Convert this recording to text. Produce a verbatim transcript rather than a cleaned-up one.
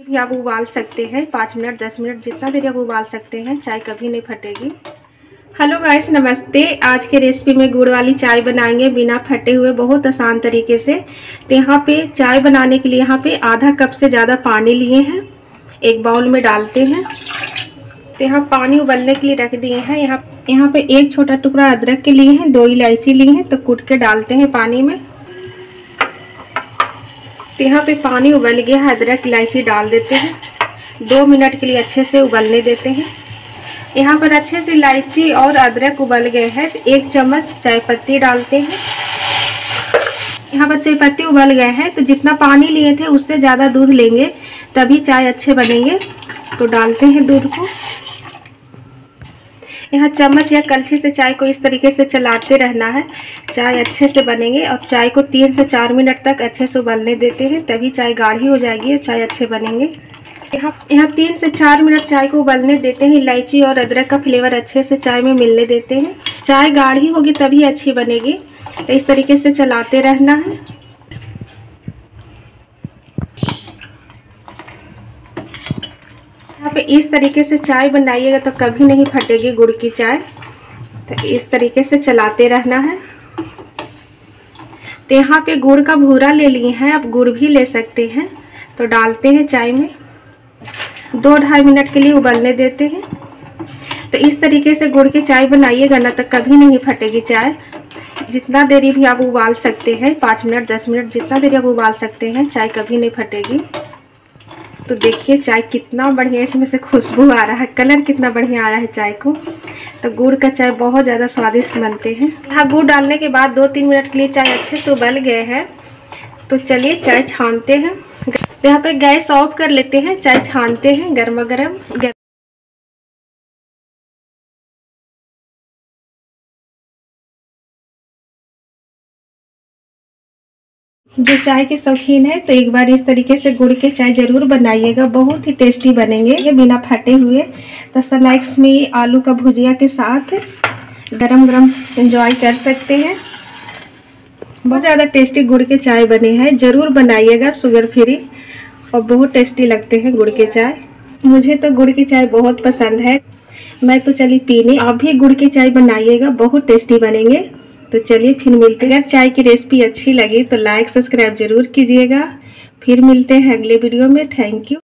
या आप उबाल सकते हैं, पाँच मिनट दस मिनट जितना देर आप उबाल सकते हैं, चाय कभी नहीं फटेगी। हेलो गाइस, नमस्ते। आज के रेसिपी में गुड़ वाली चाय बनाएंगे बिना फटे हुए, बहुत आसान तरीके से। तो यहाँ पे चाय बनाने के लिए यहाँ पे आधा कप से ज़्यादा पानी लिए हैं, एक बाउल में डालते हैं। तो यहाँ पानी उबलने के लिए रख दिए हैं। यहाँ यहाँ पे एक छोटा टुकड़ा अदरक के लिए हैं, दो इलायची ली हैं, तो कूट के डालते हैं पानी में। तो यहाँ पे पानी उबल गया है, अदरक इलायची डाल देते हैं, दो मिनट के लिए अच्छे से उबलने देते हैं। यहाँ पर अच्छे से इलायची और अदरक उबल गए हैं, तो एक चम्मच चाय पत्ती डालते हैं। यहाँ पर चाय पत्ती उबल गए हैं, तो जितना पानी लिए थे उससे ज़्यादा दूध लेंगे, तभी चाय अच्छे बनेंगे। तो डालते हैं दूध को। यहाँ चम्मच या कलछी से चाय को इस तरीके से चलाते रहना है, चाय अच्छे से बनेंगे। और चाय को तीन से चार मिनट तक अच्छे से उबलने देते हैं, तभी चाय गाढ़ी हो जाएगी और चाय अच्छे बनेंगे। यहाँ यहाँ तीन से चार मिनट चाय को उबलने देते हैं। इलायची और अदरक का फ्लेवर अच्छे से चाय में मिलने देते हैं। चाय गाढ़ी होगी तभी अच्छी बनेगी, तो इस तरीके से चलाते रहना है। यहाँ पे इस तरीके से चाय बनाइएगा तो कभी नहीं फटेगी गुड़ की चाय। तो इस तरीके से चलाते रहना है। तो यहाँ पे गुड़ का भूरा ले लिए हैं, आप गुड़ भी ले सकते हैं। तो डालते हैं चाय में, दो ढाई मिनट के लिए उबलने देते हैं। तो इस तरीके से गुड़ की चाय बनाइएगा ना तो कभी नहीं फटेगी चाय। जितना देरी भी आप उबाल सकते हैं, पाँच मिनट दस मिनट जितना देरी आप उबाल सकते हैं, चाय कभी नहीं फटेगी। तो देखिए चाय कितना बढ़िया, इसमें से खुशबू आ रहा है, कलर कितना बढ़िया आया है चाय को। तो गुड़ का चाय बहुत ज़्यादा स्वादिष्ट बनते हैं। यहाँ गुड़ डालने के बाद दो तीन मिनट के लिए चाय अच्छे से उबल गए हैं। तो चलिए चाय छानते हैं। तो यहाँ पे गैस ऑफ कर लेते हैं, चाय छानते हैं गर्मा गर्म। जो चाय के शौकीन है तो एक बार इस तरीके से गुड़ के चाय ज़रूर बनाइएगा, बहुत ही टेस्टी बनेंगे ये बिना फटे हुए। तो स्नैक्स में आलू का भुजिया के साथ गरम गरम एंजॉय कर सकते हैं। बहुत ज़्यादा टेस्टी गुड़ के चाय बने हैं, ज़रूर बनाइएगा, शुगर फ्री और बहुत टेस्टी लगते हैं गुड़ के चाय। मुझे तो गुड़ की चाय बहुत पसंद है, मैं तो चली पीने। आप भी गुड़ की चाय बनाइएगा, बहुत टेस्टी बनेंगे। तो चलिए फिर मिलते हैं। अगर चाय की रेसिपी अच्छी लगी तो लाइक सब्सक्राइब जरूर कीजिएगा। फिर मिलते हैं अगले वीडियो में। Thank you.